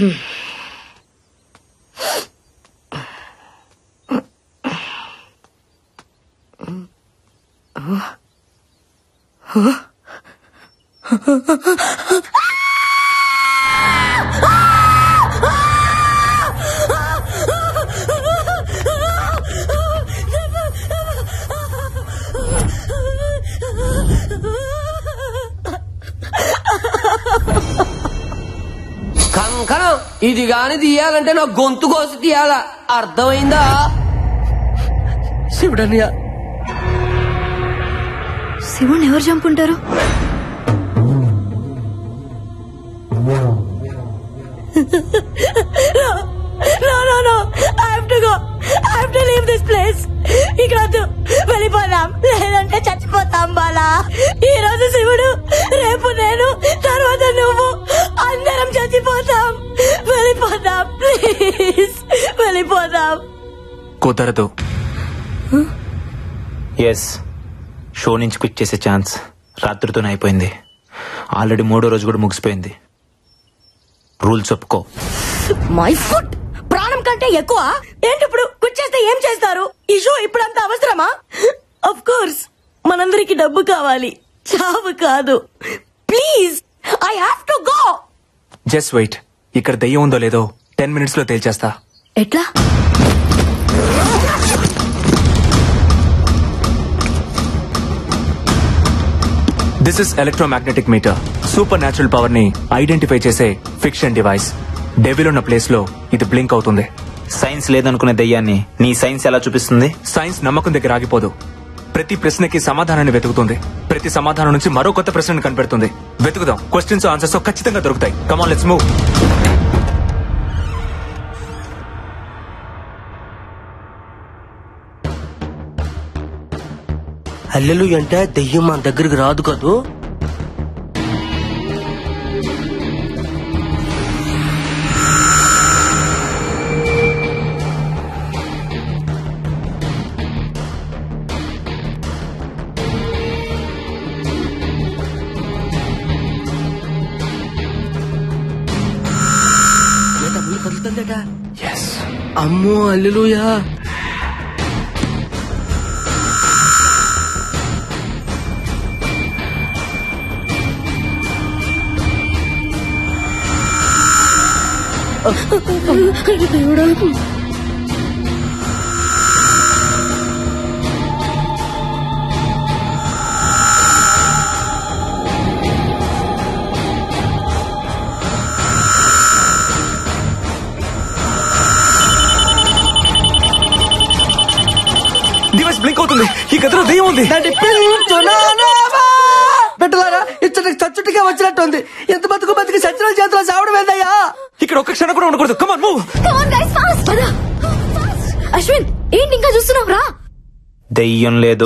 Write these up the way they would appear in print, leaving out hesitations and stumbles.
కంకణం ఇది గాని తీయాలంటే నా గొంతు కోసి తీయాలా, అర్థమైందా? శివుడన్నయ్య. శివుని ఎవరు చంపుంటారు? ఇక్కడ వెళ్ళిపోదాం, లేదంటే చచ్చిపోతాం బాలా. ఈ రోజు శివుడు, రేపు నేను, తర్వాత నువ్వు, అందరం చచ్చిపోతాం. వెళ్ళిపోదాం ప్లీజ్, వెళ్ళిపోదాం. కుదరదు. ఎస్, షో నుంచి క్విట్ చేసే ఛాన్స్ రాత్రితోనే అయిపోయింది. ఆల్రెడీ 3వ రోజు కూడా ముగిసిపోయింది. రూల్స్ ఒప్పుకో. మై ఫుట్ ప్రాణం కంటే ఎక్కువ ఏంటి? ఇప్పుడు క్విట్ చేస్తే ఏం చేస్తారు? ఈ షో ఇప్పుడంతా అవసరమా? ఆఫ్ కోర్స్ మనందరికి డబ్బు కావాలి, చావు కాదు. Please, I have to go. Just wait. ఇక్కడ దెయ్యం ఉందో లేదో 10 minutes లో తేల్చేస్తా. ఎట్లా? This is electromagnetic meter. Supernatural power ని ఐడెంటిఫై చేసే ఫిక్షన్ డివైస్. డెవిల్ ఉన్న ప్లేస్ లో ఇది బ్లింక్ అవుతుంది. సైన్స్ లేదనుకునే దయ్యాన్ని నీ సైన్స్ ఎలా చూపిస్తుంది? సైన్స్ నమ్మకం దగ్గర ఆగిపోదు. ప్రతి ప్రశ్నకి సమాధానాన్ని వెతుకుతుంది. ప్రతి సమాధానం నుంచి మరో కొత్త ప్రశ్నను కనిపెడుతుంది. వెతుకుదాం. క్వశ్చన్స్ ఆన్సర్స్ ఖచ్చితంగా దొరుకుతాయి. Come on, let's move. హల్లెలు అంటే దెయ్యం మన దగ్గరికి రాదు కదూ. కదులుతుందట. అమ్మో హల్లెలూయా. డివైస్ బ్లింక్ అవుతుంది. ఈ గదిలో దెయ్యం ఉంది. పెట్టలారా ఇచ్చటికి చచ్చుటిగా వచ్చినట్టుంది. ఎంత బతుకు బతికి సచిన చేతిలో చావడం ఏందయ్యా? ఇక్కడ ఒక్క క్షణం కూడా ఉండకూడదు. Come on, move. అశ్విన్, ఏంటి ఇంకా చూస్తున్నావు? రా. దెయ్యం లేదు.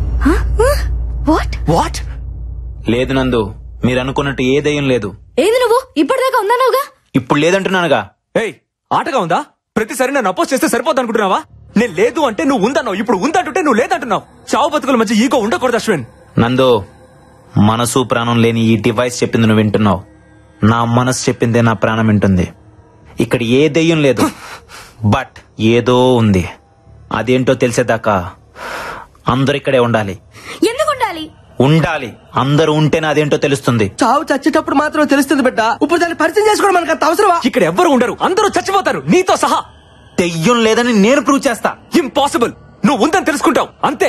వాట్? లేదు నందు, మీరు అనుకున్నట్టు ఏ దెయ్యం లేదు. ఏంది నువ్వు ఇప్పటిదాకా ఉన్నావుగా? ఇప్పుడు లేదంటున్నానుగా. ఏయ్, ఆటగా ఉందా? ప్రతిసారి నన్ను అపోజ్ చేస్తే సరిపోద్ది అనుకుంటున్నావా? నేను లేదు అంటే నువ్వు ఉందన్నావు, ఇప్పుడు ఉందంటుంటే నువ్వు లేదంటున్నావు. చావు బతుకుల మధ్య ఈగో ఉండకూడదు అశ్విన్. నందు, మనసు ప్రాణం లేని ఈ డివైస్ చెప్పింది నువ్వు వింటున్నావు. నా మనసు చెప్పిందే నా ప్రాణం వింటుంది. ఇక్కడ ఏ దెయ్యం లేదు, బట్ ఏదో ఉంది. అదేంటో తెలిసేదాకా అందరు ఇక్కడే ఉండాలి. ఎందుకు ఉండాలి? ఉండాలి. అందరూ ఉంటేనే అదేంటో తెలుస్తుంది. చావు చచ్చేటప్పుడు మాత్రం తెలుస్తుంది బిడ్డ. ఇప్పుడు దాన్ని పరిచయం చేసుకోవడం మనకు అంత అవసరమా? ఇక్కడ ఎవ్వరు ఉండరు, అందరూ చచ్చిపోతారు, నీతో సహా. దెయ్యం లేదని నేను ప్రూవ్ చేస్తా. ఇంపాసిబుల్. నువ్వు ఉందని తెలుసుకుంటావు అంతే.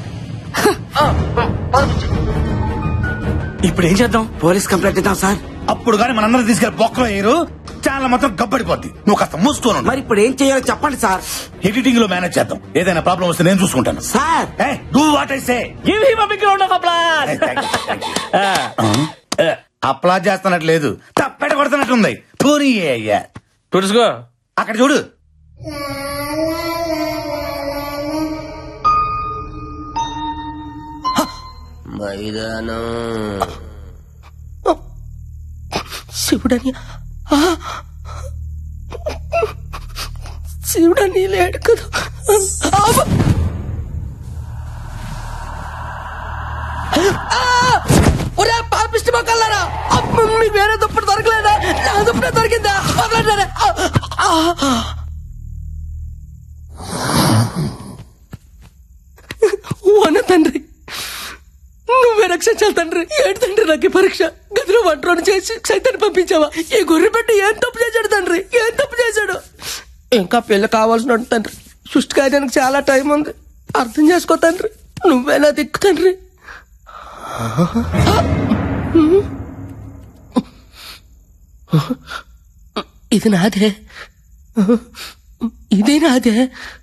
ఇప్పుడు ఏం చేద్దాం? పోలీస్ కంప్లైంట్ ఇద్దాం సార్. అప్పుడు గానీ మనందరం తీసుకెళ్లి బొక్కలో వేయరు, ఛానల్ మాత్రం గబ్బడిపోద్ది. నువ్వు కాస్త మూసుకోను. మరి ఇప్పుడు ఏం చేయాలో చెప్పండి సార్. ఎడిటింగ్ లో మేనేజ్ చేద్దాం. ఏదైనా ప్రాబ్లం వస్తే నేను చూసుకుంటాను sir. Do what I say. Give him a big round of applause. Applause చేస్తున్నట్లేదు, తప్పెట కొడుతున్నట్టుంది. పోనీ అయ్యా తుడుచుకో. అక్కడ చూడు. మైదానం. శివుడని శివుడని లేడు కదా. పాపిష్టి మొక్కలారా, మీకు వేరే దుప్పటి దొరకలేదా? నా దుప్పటి స్వప్న దొరికిందా? వదలండి. వన తండ్రి, నువ్వే రక్షించాలి తండ్రి. ఏంటి తండ్రి నాకు ఈ పరీక్ష? గదిలో వంటరోని చేసి సైతాన్ని పంపించావా? ఈ గొర్రె పెట్టి ఏం తప్పు చేశాడు తండ్రి? ఏం తప్పు చేశాడు? ఇంకా పెళ్లి కావాల్సిన తండ్రి. సృష్టి కాయడానికి చాలా టైం ఉంది. అర్థం చేసుకో తండ్రి. నువ్వేనా దిక్కు తండ్రి. ఇది నాదే, ఇదే నాదే.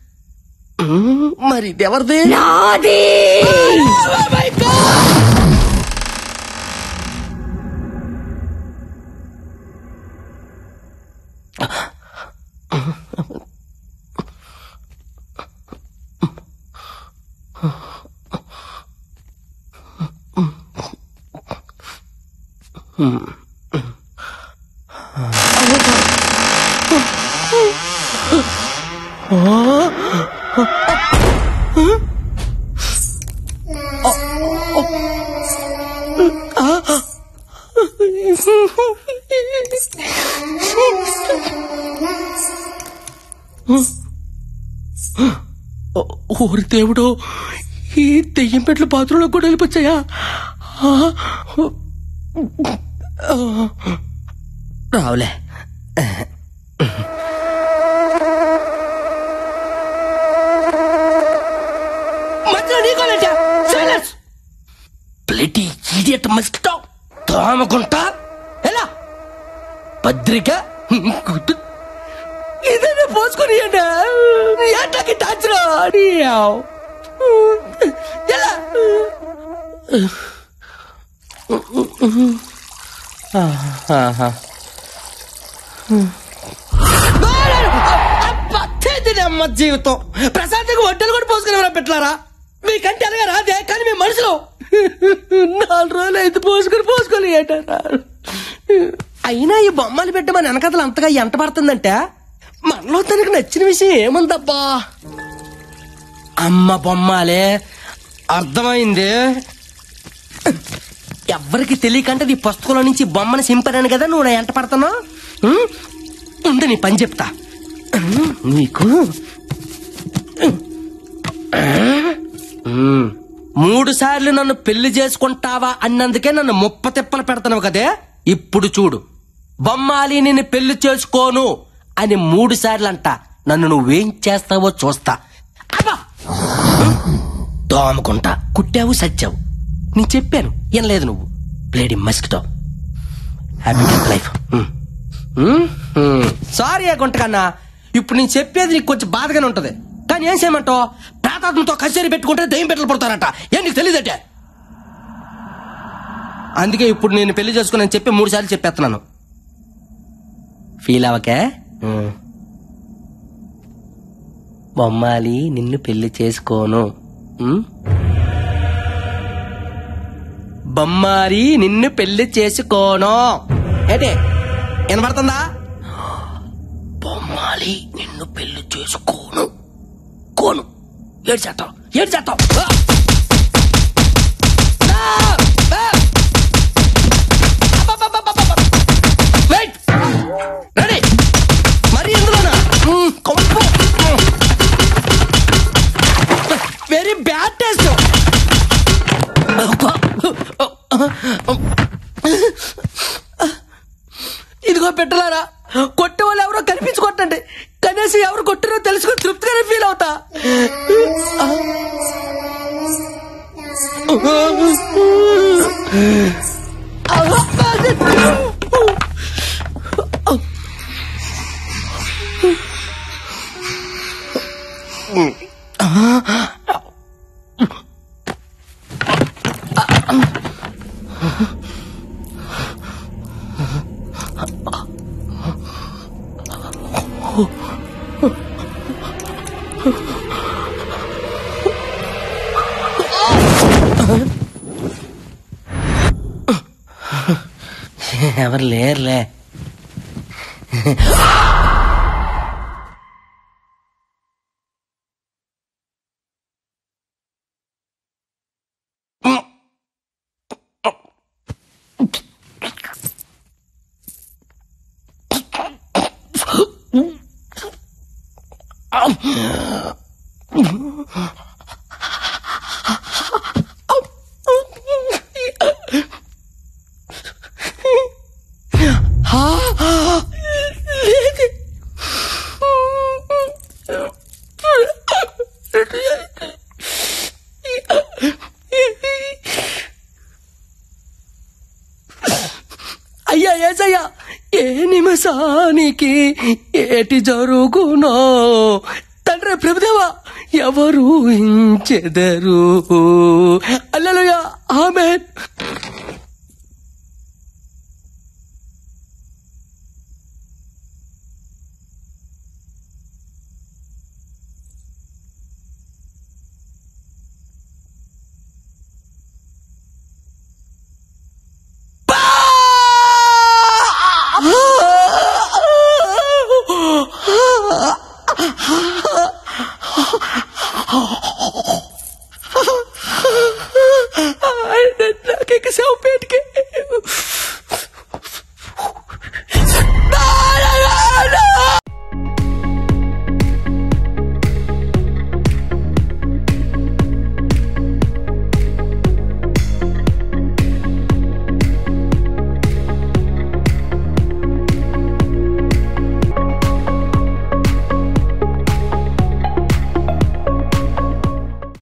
మరి ఇది ఎవరిదే? నాది. ఓరి దేవుడు, ఈ దెయ్యం పెట్లు బాత్రూంలో కూడా వెళ్ళిపోచ్చాయా? రావులే. మధ్యలో నీకోలేటా? సైలెన్స్. Bloody idiot mosquito. దోమగుంట. ఎలా పత్రిక ఇదేనా పోసుకొని ఎంటకి టాచరా? ఎలా అమ్మ జీవితం. ప్రశాంతంగా వంటలు కూడా పోసుకుని పెట్టారా? మీకంటే అలాగా రాదే, కానీ మీ మనసులో 4 రోజులు అయితే పోసుకొని ఏంటారా? అయినా ఈ బొమ్మలు పెట్టమని వెనకథలు అంతగా ఎంట పడుతుందంటే మనలో తనకు నచ్చిన విషయం ఏముందబ్బా? అమ్మ బొమ్మాలే, అర్థమైంది. ఎవ్వరికి తెలియకంటే నీ పుస్తకంలో నుంచి బొమ్మను సింపరాను కదా నువ్వు ఎంట పడుతున్నావు. ఉండు, నీ పని చెప్తా నీకు. 3 సార్లు నన్ను పెళ్లి చేసుకుంటావా అన్నందుకే నన్ను 30 తిప్పలు పెడతావు కదే. ఇప్పుడు చూడు, బొమ్మాలి నిన్ను పెళ్లి చేసుకోను అని 3 సార్లు అంట. నన్ను నువ్వేం చేస్తావో చూస్తా. అబ్బా దోమకుంటా. కుట్టావు, సచ్చావు. నేను చెప్పాను, ఏం లేదు. నువ్వు bloody mosquito. Happy life. Sorry ఆ గుంటకన్నా. ఇప్పుడు నేను చెప్పేది నీకు కొంచెం బాధగానే ఉంటది, కానీ ఏం చేయమంటావు? ప్రాతాత్మతో కచేరీ పెట్టుకుంటే దయ్యం పెట్టలు పడతారట. ఏం నీకు తెలియదటే? అందుకే ఇప్పుడు నేను పెళ్లి చేసుకుని చెప్పి 3 సార్లు చెప్పేస్తున్నాను. ఫీల్ అవకే. బొమ్మాలి నిన్ను పెళ్లి చేసుకోను. బొమ్మాలి నిన్ను పెళ్లి చేసుకోను. ఏంటే వినపడుతుందా? బొమ్మాలి నిన్ను పెళ్లి చేసుకోను. కోను. ఏడు చేస్తావు. రెడీ. మరి ఎందులోనా? Very bad taste. ఇదిగో పెట్టలారా, కొట్టే వాళ్ళు ఎవరో కనిపించుకోండి. కనీసం ఎవరు కొట్టారో తెలుసుకుని తృప్తిగానే ఫీల్ అవుతా. ఎవరు లేరులే. అయ్యా ఏసయ్యా, ఏ నిమిషానికి ఏటి జరుగునో తండ్రి ప్రభుదేవా ఎవరు హించెదరు. హల్లెలూయా, ఆమేన్.